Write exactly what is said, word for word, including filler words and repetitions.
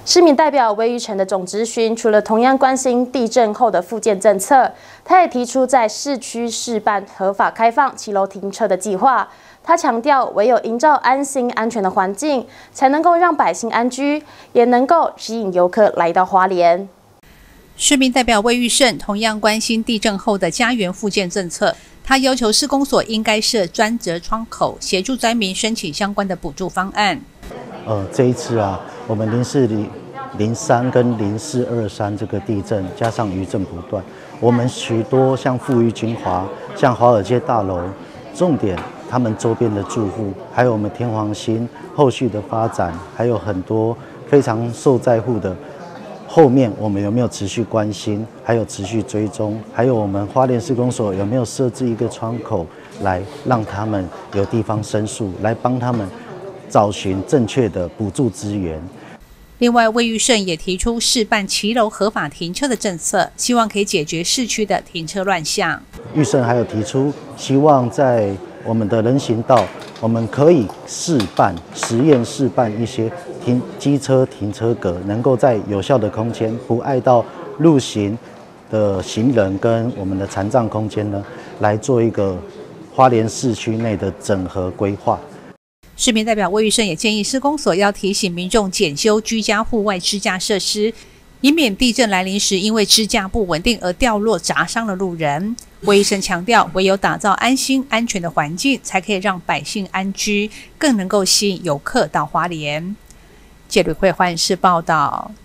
市民代表魏玉成的总质询，除了同样关心地震后的复建政策，他也提出在市区试办合法开放骑楼停车的计划。他强调，唯有营造安心安全的环境，才能够让百姓安居，也能够吸引游客来到花莲。 市民代表魏玉胜同样关心地震后的家园复建政策，他要求市公所应该设专责窗口，协助灾民申请相关的补助方案。 呃，这一次啊，我们零四零零三跟零四二三这个地震，加上余震不断，我们许多像富裕金华、像华尔街大楼，重点他们周边的住户，还有我们天皇兴后续的发展，还有很多非常受灾户的。后面我们有没有持续关心，还有持续追踪，还有我们花莲市公所有没有设置一个窗口，来让他们有地方申诉，来帮他们找寻正确的补助资源。 另外，魏玉胜也提出试办骑楼合法停车的政策，希望可以解决市区的停车乱象。 玉胜还有提出，希望在我们的人行道，我们可以试办实验试办一些停机车停车格，能够在有效的空间，不碍到路行的行人跟我们的残障空间呢，来做一个花莲市区内的整合规划。 市民代表魏玉胜也建议市公所要提醒民众检修居家户外支架设施，以免地震来临时因为支架不稳定而掉落砸伤了路人。魏玉胜强调，唯有打造安心安全的环境，才可以让百姓安居，更能够吸引游客到花莲。记者会花莲市报道。